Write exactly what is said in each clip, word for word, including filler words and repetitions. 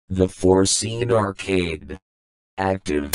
The Four-Scene Arcade. Active.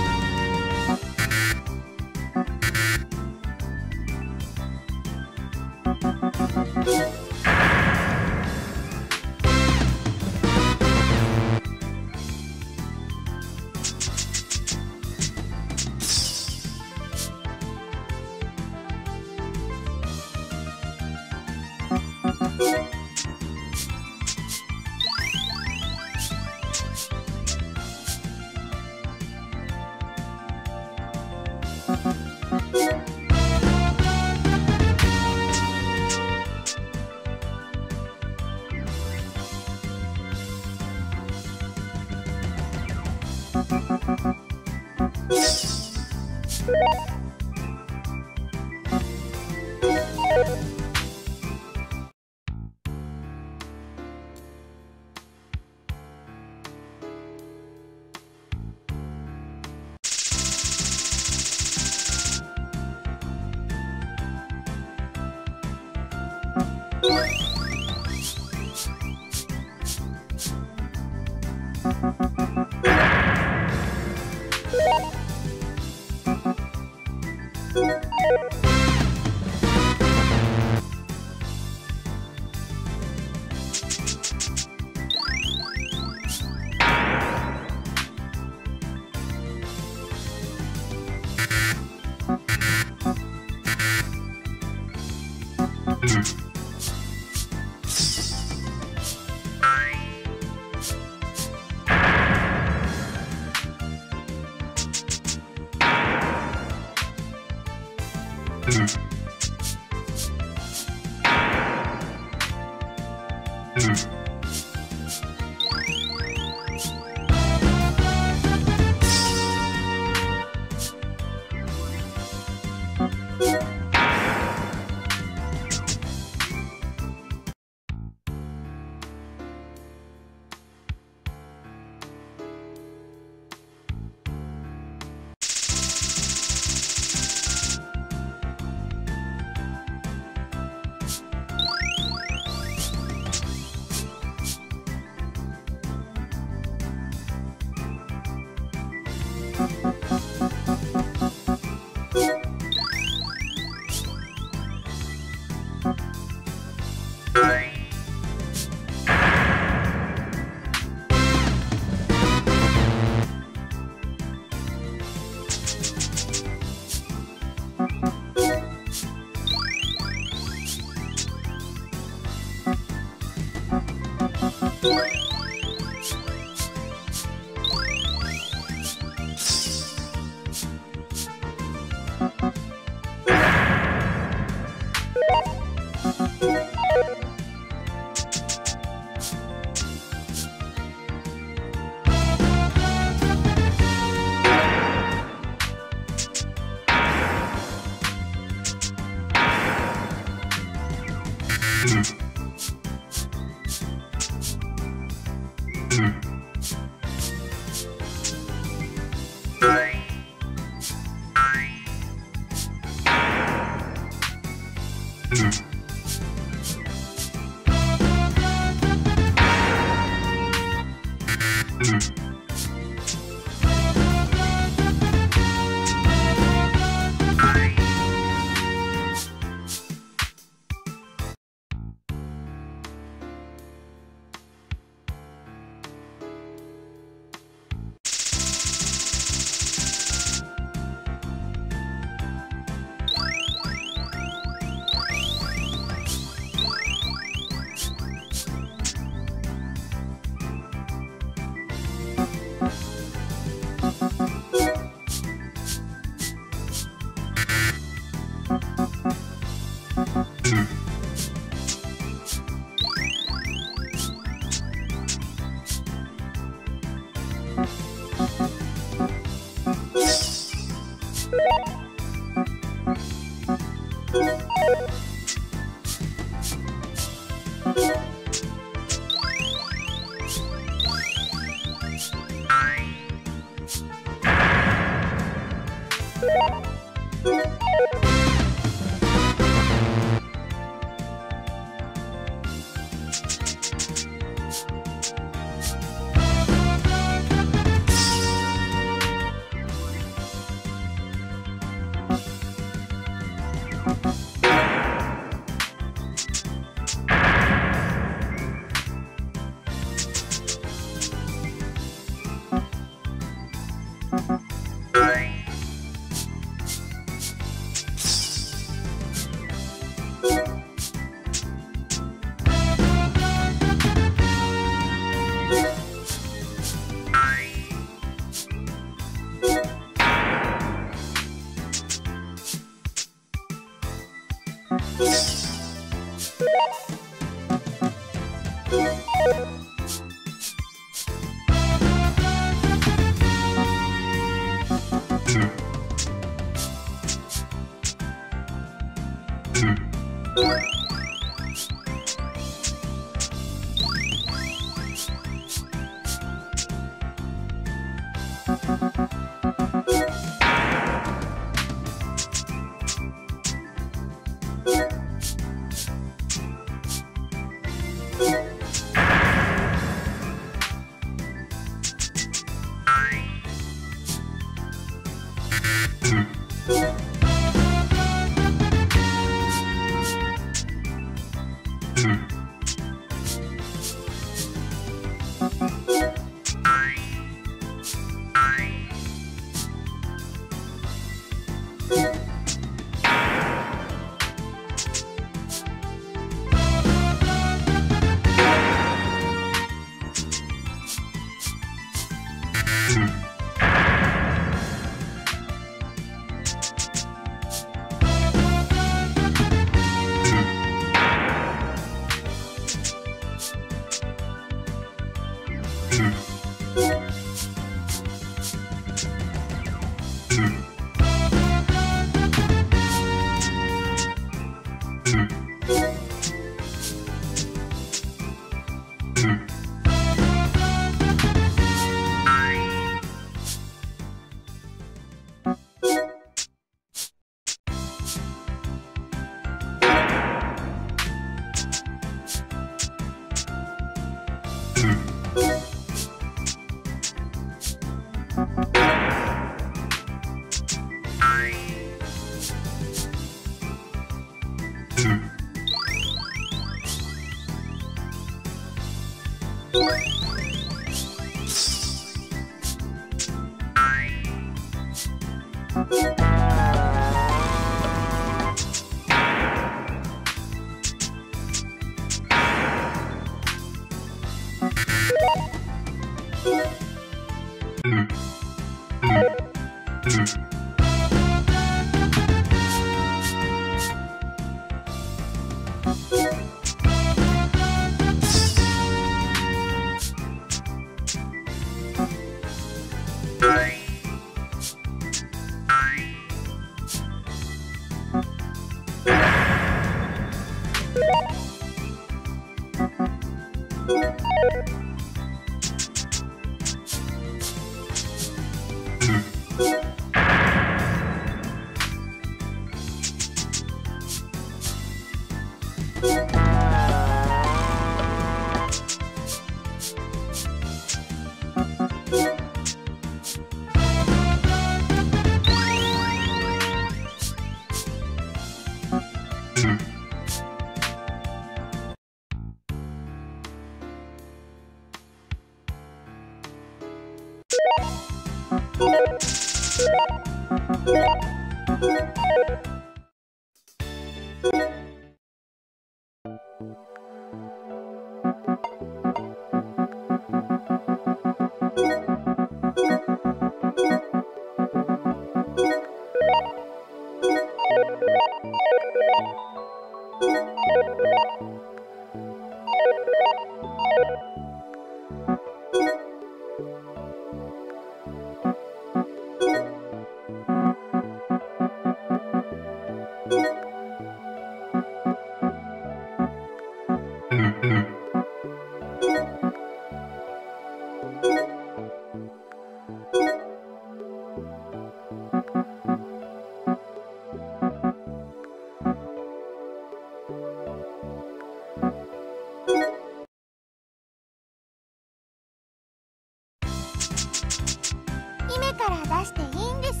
姫から出していいんです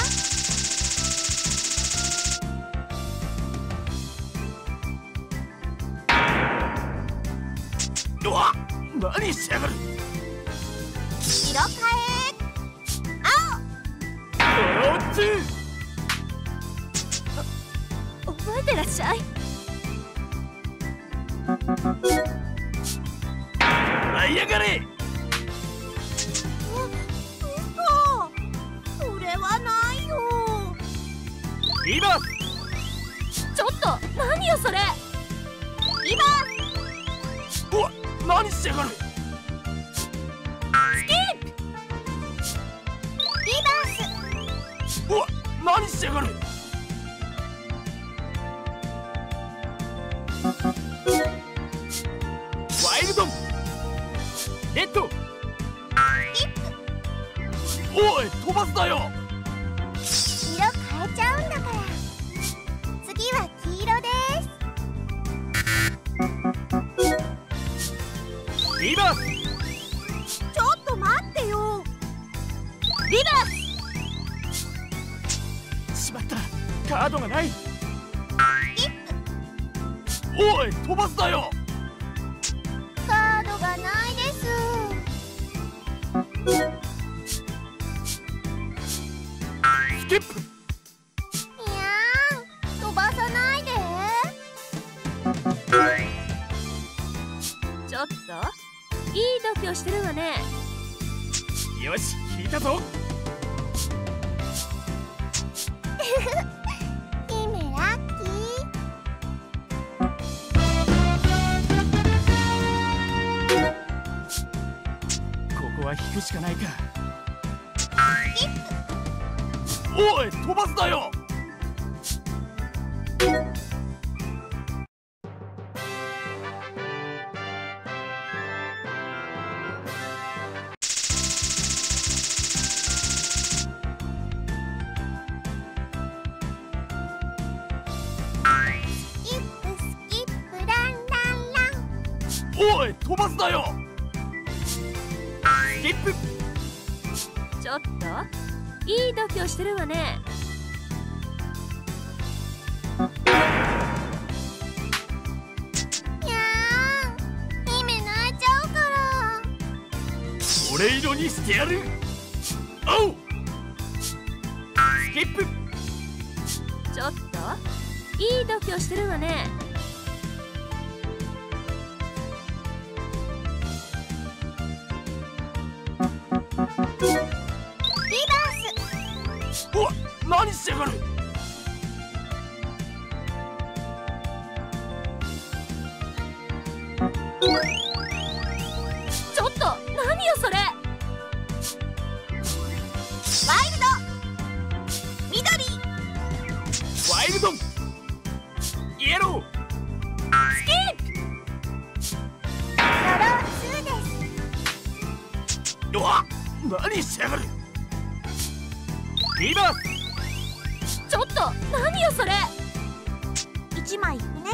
か？ うわ、何しやがる。 色変えこっち。 覚えてらっしゃい。 舞い上がれ。 嘘、それはないよ。 リバちょっと何よそれ。リバー。うわ、何しやがる。 スキップ。リバース。 うわ、何しやがる。ワイルドレッド。 スキップ。 おい、飛ばすなよ。 色変えちゃうんだから。次は黄色です。 リバース。 ちょっと待ってよ。リバース。 しまった、カードがない。 スキップ。 おい、飛ばすなよ。 カードがないです。 スキップ。 いやー、飛ばさないで。 ちょっといい度胸してるわね。 よし、引いたぞ。 姫ラッキここは引くしかないか。 ー。 おい、飛ばすなよ。 スキップスキップランランラン。 おい、飛ばすなよ。スキップ。 ちょっといい度胸してるわね。 にゃーん、姫泣いちゃうから。 俺色にしてやる。おう。スキップ。 ちょっといい度胸してるわね。 リバース。 おい、何しやがる。 ちょっと何よそれ。 ワイルド。緑。 ワイルド。イエロー。 スキップ。 ドローツーです。 うわ、何しやがる。リバース。 ちょっと何よそれ。 一枚いくね。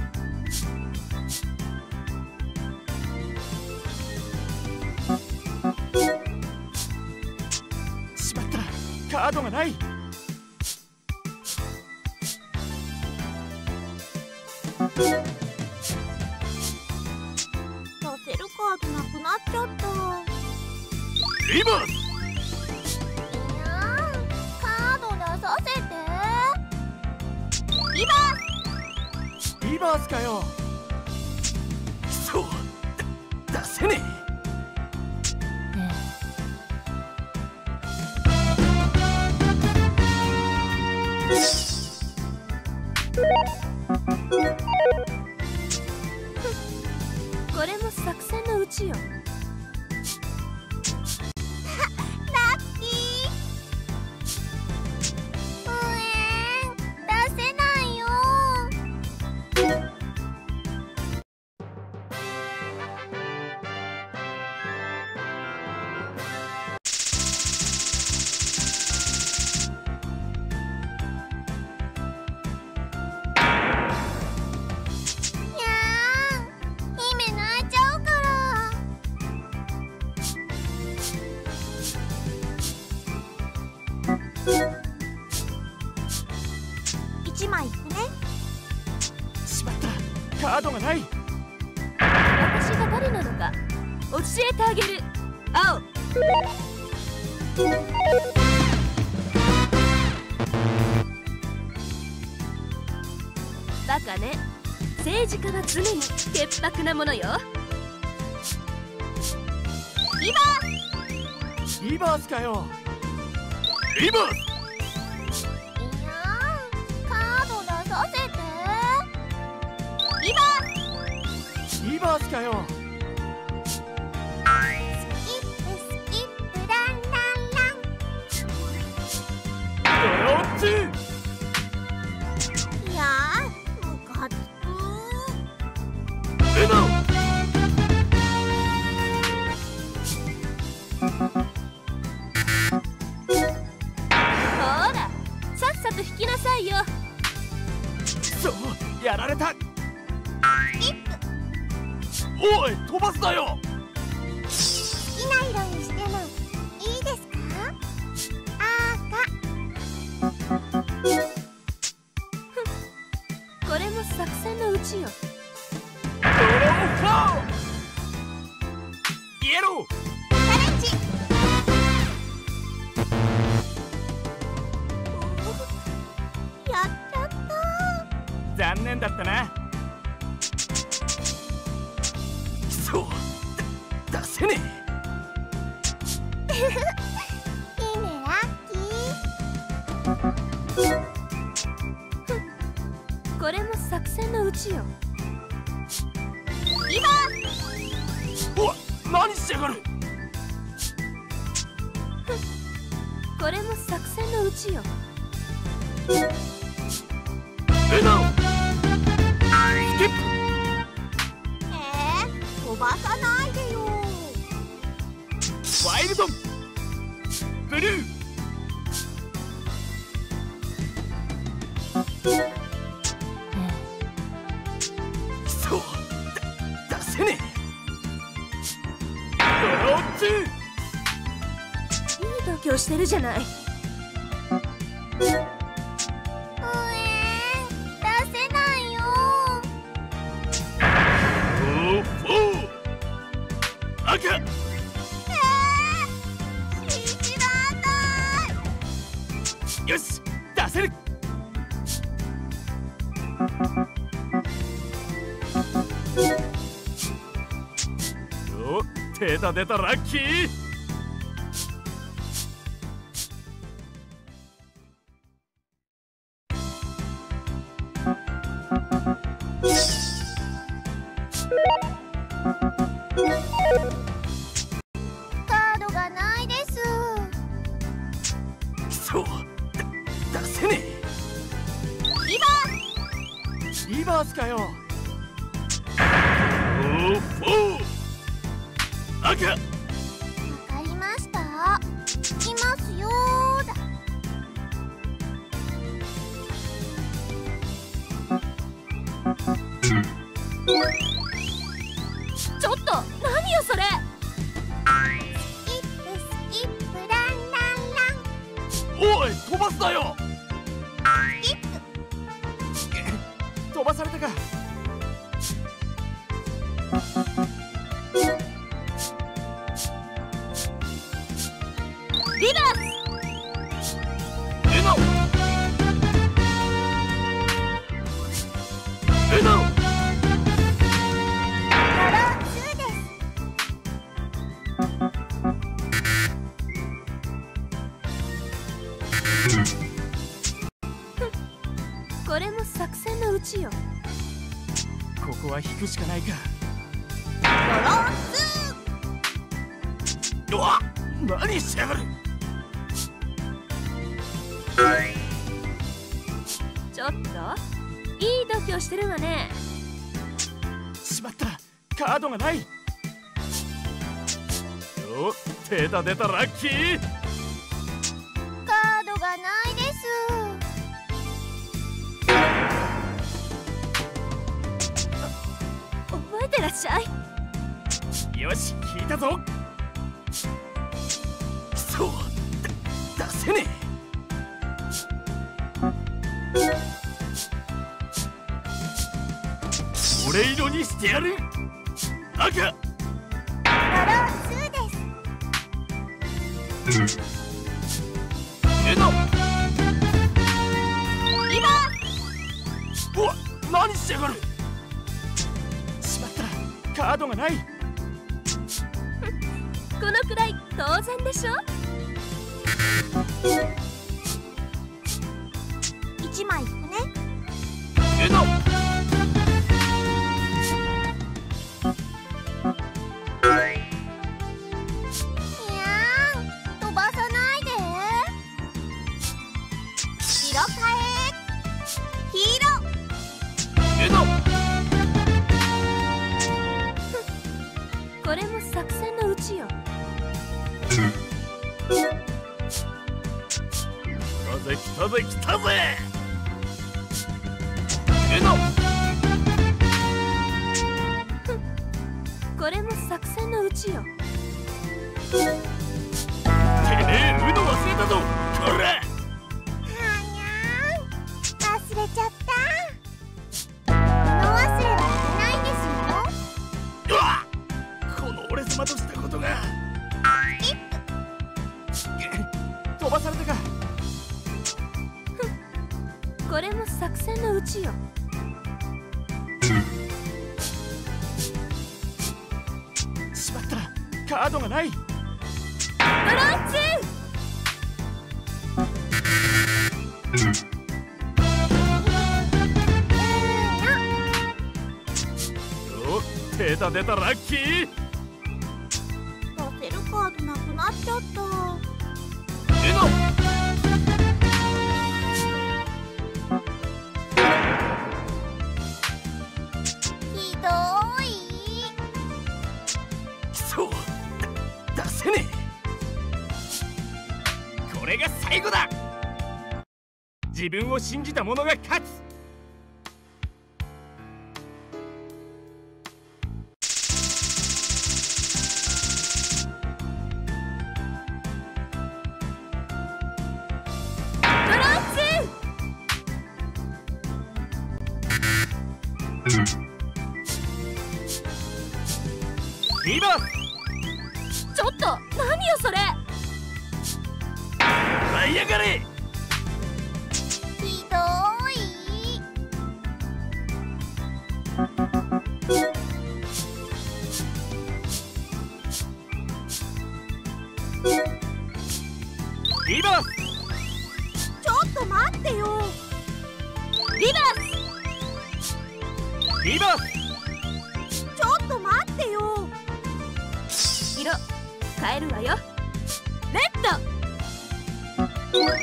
しまった、カードがない。 出せるカードなくなっちゃった。 リバース。 いやー、カード出させて。リバリバースかよ。そう、だ出せねこれも作戦のうちよ。 ー、ラッキー。うえーん、出せないよ。にゃーん、姫泣いちゃうから。一枚いくね。 え。しまった、カードがない。 私が誰なのか教えてあげる。青。バカね。政治家は常に潔白なものよ。 リバリバースかよ。リバース。 ー。いやー、カード出させて。リバー。 リバースかよ。 スキップスキップランランラン。 ドローツー。 いやー、ムカつく。 レナウ。 ほら、さっさと引きなさいよ。 そう、やられた。 スキップ。 おい、飛ばすなよ。 好きな色にしてもいいですか？赤。 これも作戦のうちよ。 ドローフォー。イエロー。 チャレンジ。やっちゃった。 残念だったな。そう、だ出せねえ。 ちよ。 今おわ、何しやがる。 これも作戦のうちよ。 ルナスキップ。 えー、飛ばさないでよ。 ワイルドブルー。そうだ、出せねえ。ドローツー。 いい度胸してるじゃない。 うえー、出せないよ。 おーフォー。赤。 えー、信じらんない。 よし、出せる。お、手が出たラッキー。 カードがないです。 そうだ、出せねリバえ。リバースかよ。おーフォー。赤。 ー、わかりました。いきますよーだ。 ちょっと何よそれ。 スキップスキップランランラン。 おい、飛ばすなよ。 スキップ飛ばされたか。 リバールナルナドローツーです。 ス。これも作戦のうちよ。 ここは引くしかないか。 ドローツうわ、何しやがる。 ちょっといい度胸してるわね。 しまった、カードがない。お、手が出たラッキー。 ー。カードがないです。 覚えてらっしゃい。 よし、引いたぞ。そうだ、出せねえ。これ色にしてやる。赤。 ドローツーです。 ルナ。 リバうわ、何しやがる。しまった、カードがない。 このくらい当然でしょ。 ー、いちまい引くね。 ルナ。 いやーん、飛ばさないで。色変え。黄色。 ルナ。 これも作戦のうちよ。 来たぜ来たぜ来たぜ。ルナ。 これも作戦のうちよ。 てめえ、ウノ忘れたぞ。こら。 はにゃーん、忘れちゃった。物忘れはいけないんですよ。 うわ、この俺様としたことが。 スキップ。 飛ばされたか。 これも作戦のうちよ。 しまった、カードがない。 ドローツー。 手出たラッキー。 出せるカードなくなっちゃった。 うのひどい。 そうだ、出せねえ。これが最後だ。自分を信じた者が勝つ。リバーちょっと何よそれ。 舞い上がれ。 ひどい。 リバーちょっと待ってよ。 リバリバーちょっと待ってよ。 色変えるわよ。レッド。 いや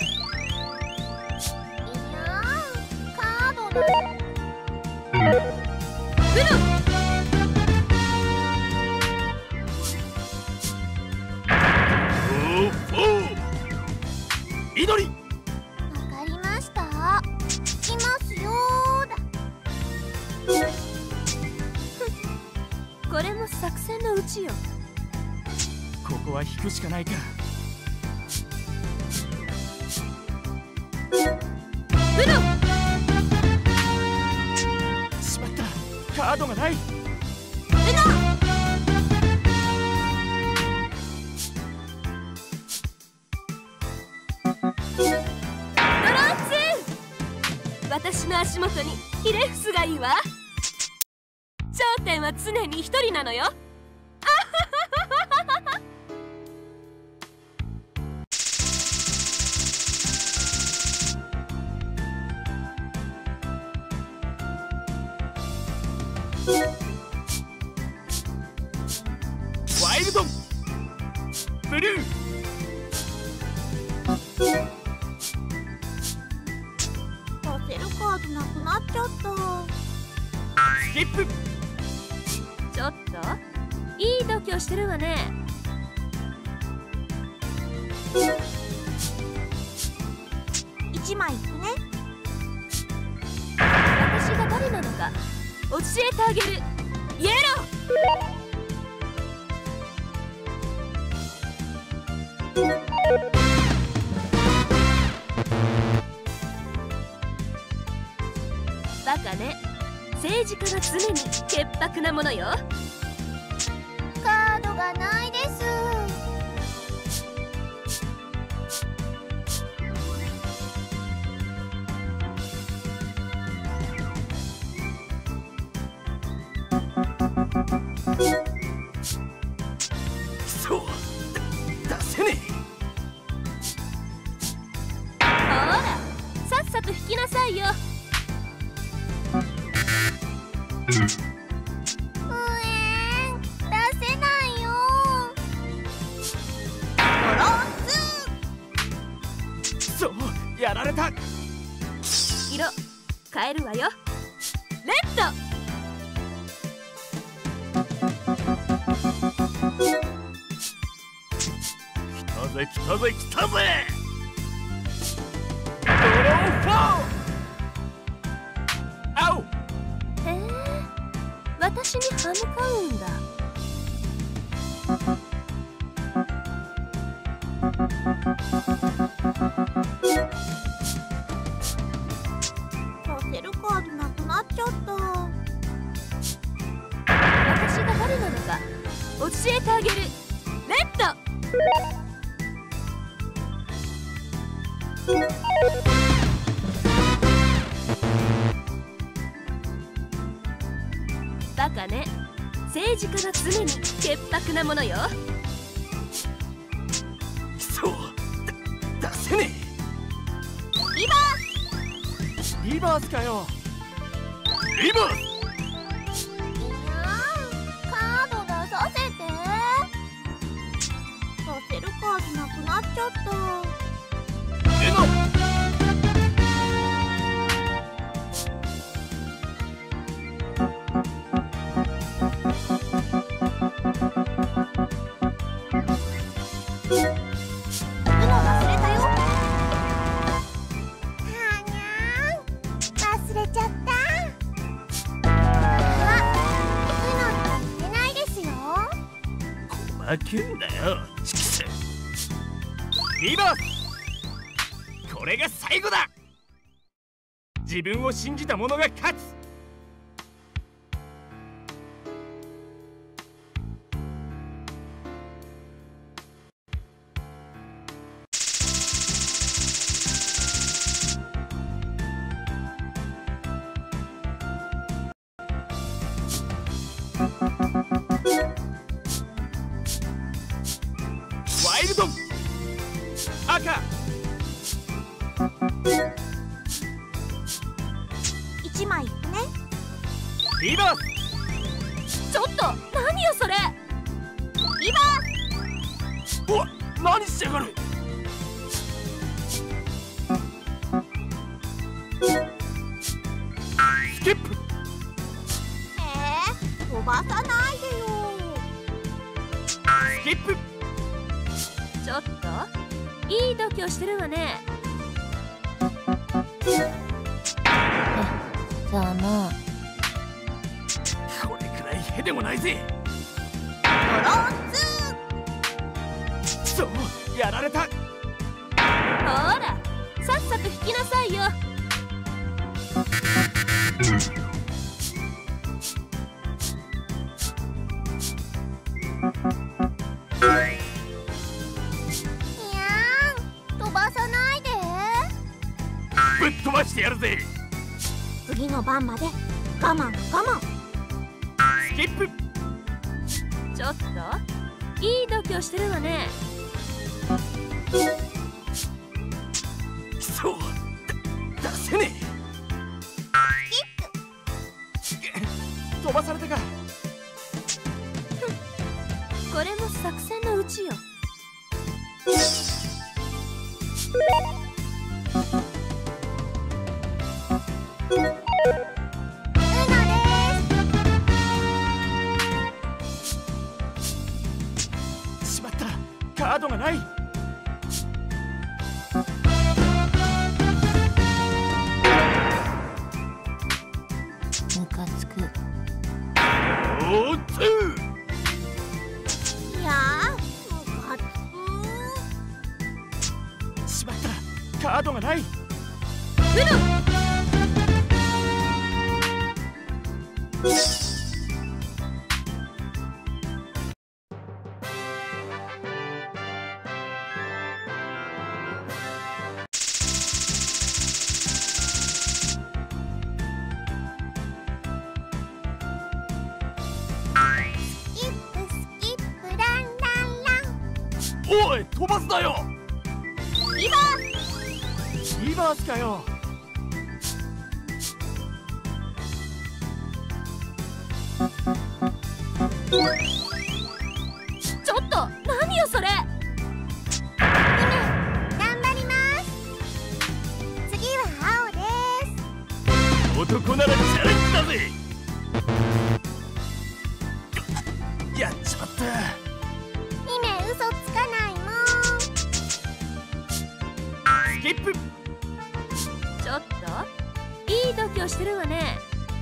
ー、カードのブルー。 おーおー緑。 わかりました。いきますよーだ。 これも作戦のうちよ。 ここは引くしかないか。 ブルー。 しまった、カードがない。 私の足元にヒレフスがいいわ。頂点は常に一人なのよ。 ワイルドブルー。 出せるカードなくなっちゃった。 スキップ。 ちょっといい度胸してるわね。 一枚いくね。 私が誰なのか教えてあげる。イエロー。バカね。政治家は常に潔白なものよ。 カードがないです。 そうだ、出せねほらさっさと引きなさいよ。 うえん、出せないよ。ドロンズ。 え。そうやられた。 色変えるわよ。レッド。 来たぜ来たぜ来たぜ。ドローフォー。青。 へえ、私に歯向かうんだ。 出せるカードなくなっちゃった。 私が誰なのか教えてあげる。レッド。バカね。政治家は常に潔白なものよ。 そうだ、出せねリバえ。リバースかよ。リバース。 ー。いやー、 ゃった。 エノ負けんだよ、チキス。リバース、これが最後だ。自分を信じた者が勝つ。ワイルド赤一枚いくね。 リバース。 ちょっと何よそれ。 リバーおっ、何しやがる。スキップ。 ス。えー、飛ばさないでよ。 スキップ。 ちょっといい度胸してるわね。 じゃあな。 これくらいへでもないぜ。 ドローツそう、やられた。 ほらさっさと引きなさいよ。 いやーん、飛ばさないで。 ぶっ飛ばしてやるぜ。 次の番まで我慢我慢。 スキップ。 ちょっといい度胸してるわね。 そう、だ出せねえ。飛ばされたか。 これも作戦のうちよ。 しまった、カードがない。 ムカつく。 おーついやー、ムカつく。 しまった、カードがない。 スキップスキップランランラン。 おい、飛ばすなよ。 リバーリバースかよ。 ちょっと何よそれ。 ス。頑張ります。次は青です。 男ならチャレンジだぜ。やっちまった。 姫、嘘つかないもん。 スキップ。 ちょっといい度胸してるわね。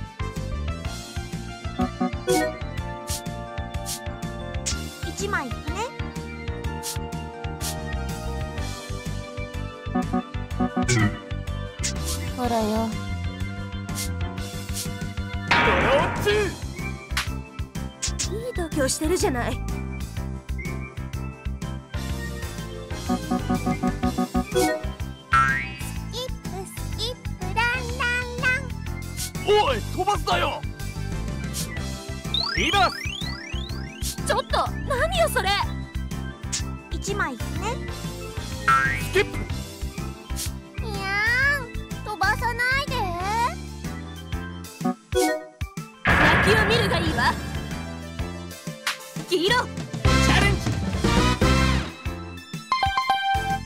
一枚いくね。ほらよ。 ドローツいい度胸してるじゃない。 スキップスキップランランラン。 おい、飛ばすなよ。リバース。 ちょっと何よそれ。 一枚いくね。 スキップ。 いやーん、飛ばさないで。 野球を見るがいいわ。黄色。 チャレンジ。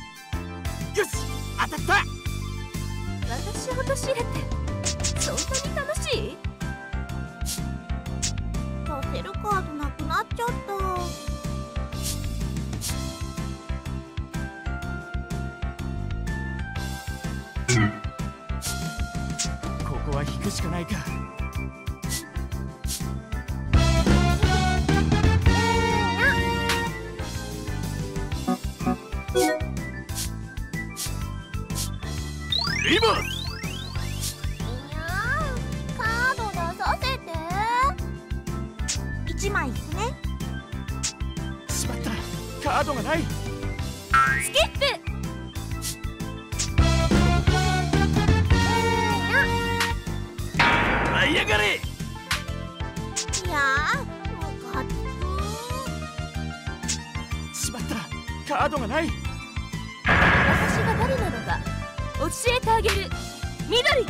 引くしかないか。リバース。 いやー、カード出させて。いちまい引くね。 しまった、カードがない。 スキップ。 舞い上がれ。 いやー、ムカつく。 しまった、カードがない。 私が誰なのか教えてあげる。緑。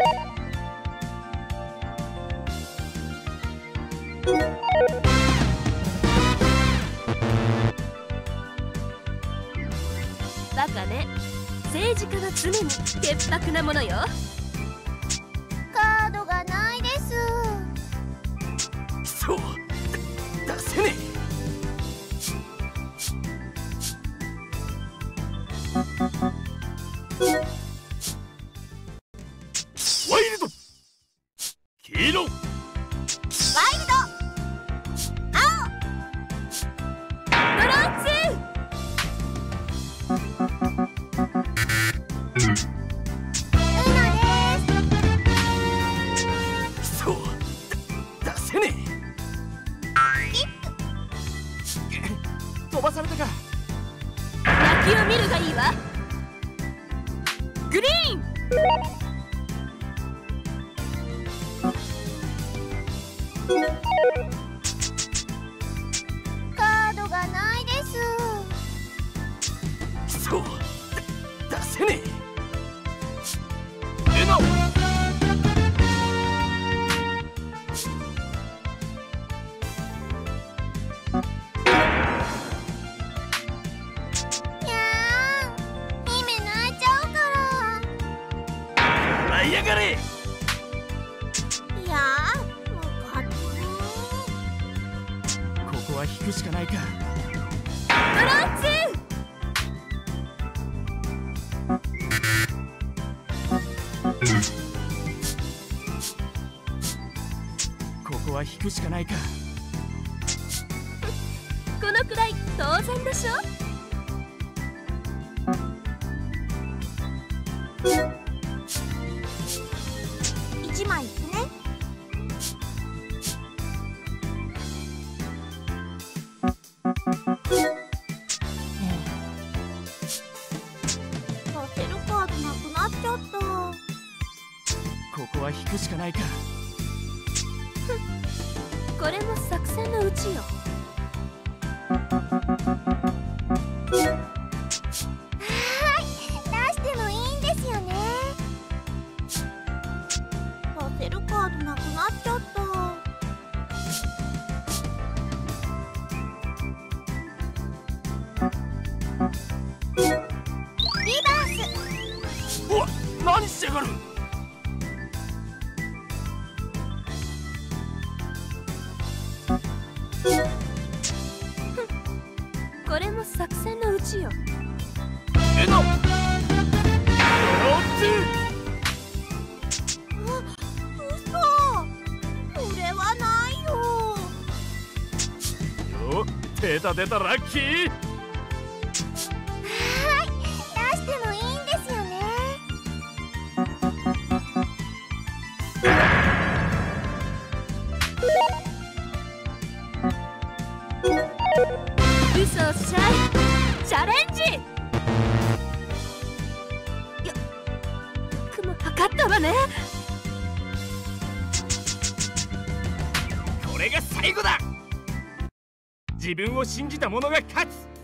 バカね。政治家は常に潔白なものよ。 カードがないです。 そう、だ出せねえ。ワイルド。黄色。 ワイルド。青。 ブロンズ。 ウノです。 そう、だ出せねえ。飛ばされたか。 泣きを見るがいいわ。グリーン。 カードがないです。 そう、だ出せねえ。ウノ。 にゃーん、姫泣いちゃうから。 舞い上がれ。 いやー、ムカつここは引くしかないか。 ブロンズ。 ここは引くしかないか。 このくらい当然でしょ。 いちまい引くね。パセルカードなくなっちゃった。 ここは引くしかないか。 これも作戦のうちよ。 はい、出してもいいんですよね。パセルカードなくなっちゃった。リバース。 おわ、何しやがる。 これも作戦のうちよ。 ウノ。ドロー嘘。これはないよ。 ツー。よっ、出た出た、ラッキー。 はい、出してもいいんですよね。 嘘をしちゃい。チャレンジ。よっ、くも測ったわね。 これが最後だ。自分を信じた者が勝つ。